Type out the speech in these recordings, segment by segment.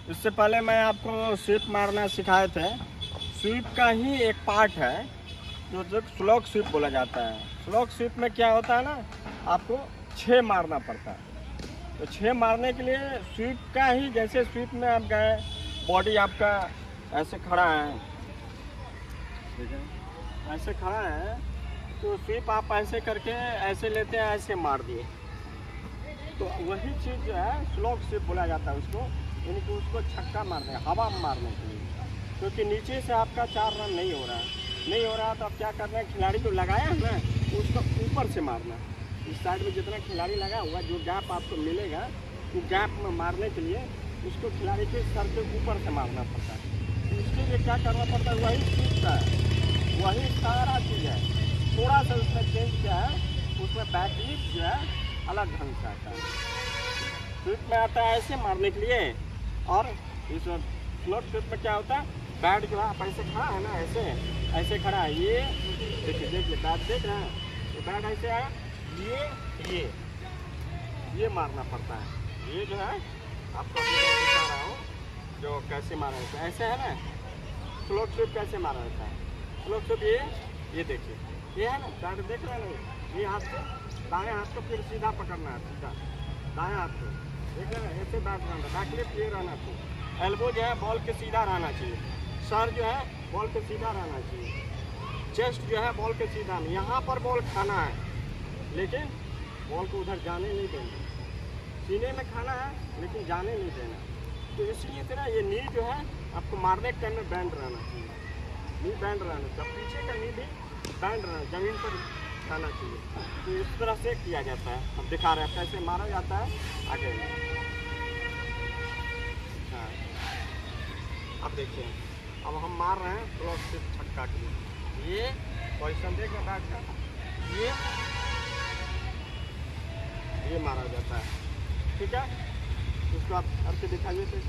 इससे पहले मैं आपको स्वीप मारना सिखाए थे। स्वीप का ही एक पार्ट है जो स्लॉग स्वीप बोला जाता है। स्लॉग स्वीप में क्या होता है ना, आपको 6 मारना पड़ता है। तो 6 मारने के लिए स्वीप का ही, जैसे स्वीप में आप गए, बॉडी आपका ऐसे खड़ा है, ठीक है, ऐसे खड़ा है, तो स्वीप आप ऐसे करके ऐसे लेते हैं, ऐसे मार दिए, तो वही चीज़ जो है स्लॉग स्वीप बोला जाता है उसको। यानी कि उसको छक्का मारने, हवा में मारने के लिए, क्योंकि नीचे से आपका 4 रन नहीं हो रहा है, तो आप क्या करना है, खिलाड़ी जो लगाया है ना, उसको ऊपर से मारना। इस साइड में जितना खिलाड़ी लगा हुआ, जो गैप आपको मिलेगा, वो गैप में मारने के लिए उसको खिलाड़ी के सर के ऊपर से मारना पड़ता है। तो उसके लिए क्या करना पड़ता है, वही सीखता है, वही सारा चीज़ है। थोड़ा सा उसमें चेंज क्या है, उसमें बैकलिफ्ट जो है अलग ढंग से आता है। स्वीप में आता है ऐसे मारने के लिए, और इस स्लॉग स्वीप में क्या होता है, बैट जो है आप ऐसे खड़ा है ना, ऐसे खड़ा है, ये देखिए बैट देख रहे हैं, तो बैट ऐसे आया, ये मारना पड़ता है। ये जो है आपको दिखा रहा हूँ जो कैसे मारा जाता है, ऐसे है ना। स्लॉग स्वीप कैसे मारा जाता है, स्लॉग स्वीप ये देखिए, ये है ना, बैट देख रहे हैं ना, ये हाथ को, दाएँ हाथ को फिर सीधा पकड़ना है, सीधा दाएँ हाथ को, देख रहे हैं, ऐसे बैट रहना, बैकलिफ्ट ये रहना चाहिए। एल्बो जो है बॉल के सीधा रहना चाहिए, सर जो है बॉल के सीधा रहना चाहिए, चेस्ट जो है बॉल के सीधा नहीं, यहाँ पर बॉल खाना है, लेकिन बॉल को उधर जाने नहीं देना, सीने में खाना है लेकिन जाने नहीं देना। तो इसलिए तरह ये नी जो है आपको मारने के टाइम में बैंड रहना चाहिए, नी बैंड रहना चाहिए, पीछे का नी भी बैंड रहना, जमीन पर रहना चाहिए। तो इस तरह से किया जाता है। अब दिखा रहे हैं कैसे मारा जाता है आगे। हाँ, अब देखिए, अब हम मार रहे हैं स्लॉग स्वीप छक्का के लिए। ये पोजिशन देख रहे बैट का, ये मारा जाता है, ठीक है। इसको आप करके दिखाइए तो।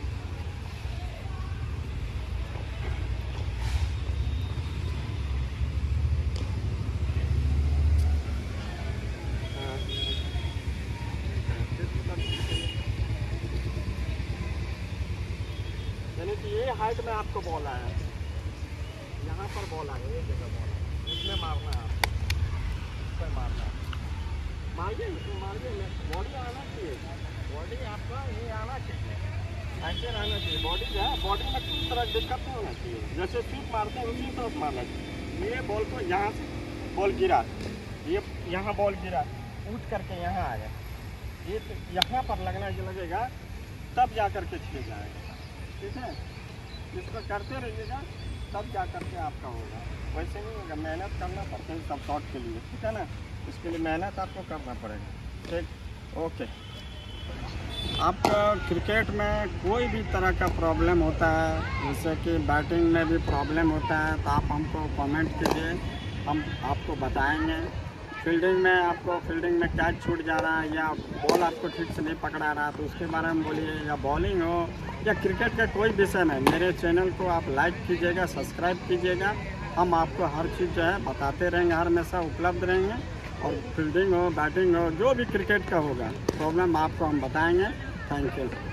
यानी कि ये हाइट में आपको बॉल आया है, यहाँ पर बॉल आया, एक जगह बॉल आया, इसमें मारना है आपको, इस पर मारना है, मारिए बॉडी आना चाहिए, बॉडी आपका ये आना चाहिए, ऐसे रहना चाहिए। बॉडी जो है, बॉडी में किसी तरह दिक्कत नहीं होना चाहिए, जैसे स्वीप मारते हैं उसी तरफ मारना चाहिए। ये बॉल को यहाँ से बॉल गिरा, ये यहाँ बॉल गिरा, उठ करके यहाँ आया, ये तो यहाँ पर लगेगा, तब जा कर के छीन जाएगा, ठीक है। इसको करते रहिएगा, तब जा कर के आपका होगा, वैसे नहीं होगा। मेहनत करना पड़ता है सब शॉट के लिए, ठीक है ना, इसके लिए मेहनत आपको करना पड़ेगा, ठीक। ओके, आपका क्रिकेट में कोई भी तरह का प्रॉब्लम होता है, जैसे कि बैटिंग में भी प्रॉब्लम होता है, तो आप हमको कमेंट कीजिए, हम आपको बताएंगे। फील्डिंग में क्या छूट जा रहा है, या बॉल आपको ठीक से नहीं पकड़ा रहा, तो उसके बारे में बोलिए, या बॉलिंग हो या क्रिकेट का कोई विषय में, मेरे चैनल को आप लाइक कीजिएगा, सब्सक्राइब कीजिएगा। हम आपको हर चीज़ जो है बताते रहेंगे, हर हमेशा उपलब्ध रहेंगे। और फील्डिंग हो, बैटिंग हो, जो भी क्रिकेट का होगा प्रॉब्लम आपको हम बताएंगे। Thank you.